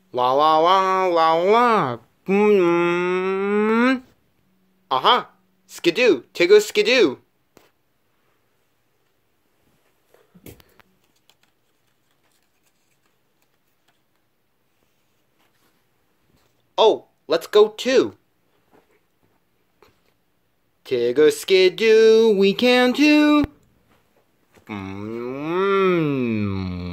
La la la la la. Aha! Skidoo! Tiggers Skidoo! Oh, let's go too! Tiggers Skidoo, we can too!